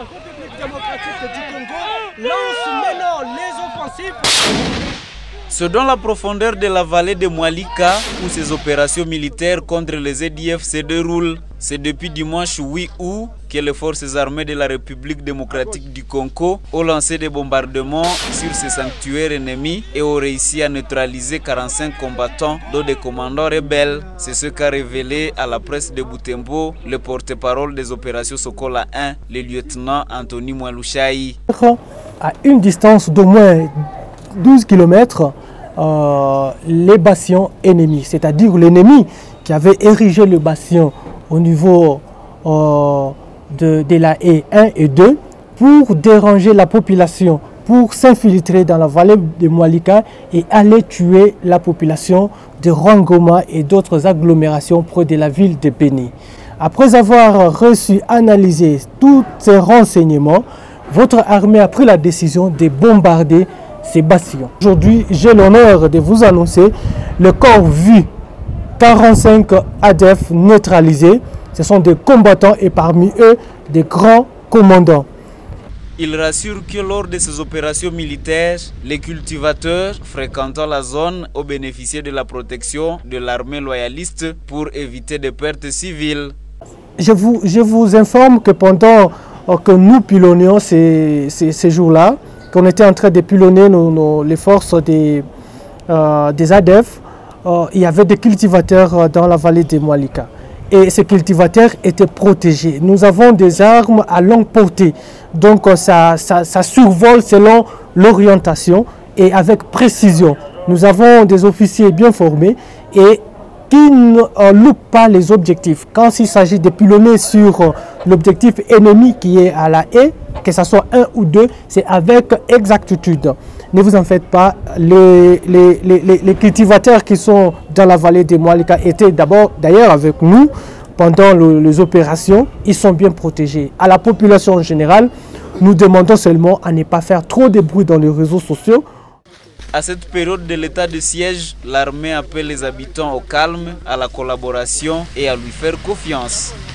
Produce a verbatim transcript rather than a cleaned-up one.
République démocratique du Congo lance maintenant les offensives. C'est dans la profondeur de la vallée de Mwalika où ces opérations militaires contre les Z D F se déroulent. C'est depuis dimanche huit août que les forces armées de la République démocratique du Congo ont lancé des bombardements sur ces sanctuaires ennemis et ont réussi à neutraliser quarante-cinq combattants, dont des commandants rebelles. C'est ce qu'a révélé à la presse de Butembo le porte-parole des opérations Sokola un, le lieutenant Anthony Mwalushayi. À une distance d'au moins douze kilomètres, euh, les bastions ennemis, c'est-à-dire l'ennemi qui avait érigé le bastion au niveau euh, de, de la haie un et deux pour déranger la population, pour s'infiltrer dans la vallée de Mwalika et aller tuer la population de Rangoma et d'autres agglomérations près de la ville de Beni. Après avoir reçu, analysé tous ces renseignements, votre armée a pris la décision de bombarder ces bastions. Aujourd'hui, j'ai l'honneur de vous annoncer le corps vu quarante-cinq A D F neutralisés. Ce sont des combattants et parmi eux des grands commandants. Il rassure que lors de ces opérations militaires, les cultivateurs fréquentant la zone ont bénéficié de la protection de l'armée loyaliste pour éviter des pertes civiles. Je vous, je vous informe que pendant que nous pilonnions ces, ces, ces jours-là, qu'on était en train de pilonner nos, nos, les forces des, euh, des A D F, euh, il y avait des cultivateurs dans la vallée de Mwalika. Et ces cultivateurs étaient protégés. Nous avons des armes à longue portée. Donc ça, ça, ça survole selon l'orientation et avec précision. Nous avons des officiers bien formés et qui ne euh, loupent pas les objectifs. Quand il s'agit de pilonner sur euh, l'objectif ennemi qui est à la haie, que ce soit un ou deux, c'est avec exactitude. Ne vous en faites pas, les, les, les, les cultivateurs qui sont dans la vallée de Mwalika étaient d'abord d'ailleurs avec nous pendant le, les opérations, ils sont bien protégés. À la population en général, nous demandons seulement à ne pas faire trop de bruit dans les réseaux sociaux. À cette période de l'état de siège, l'armée appelle les habitants au calme, à la collaboration et à lui faire confiance.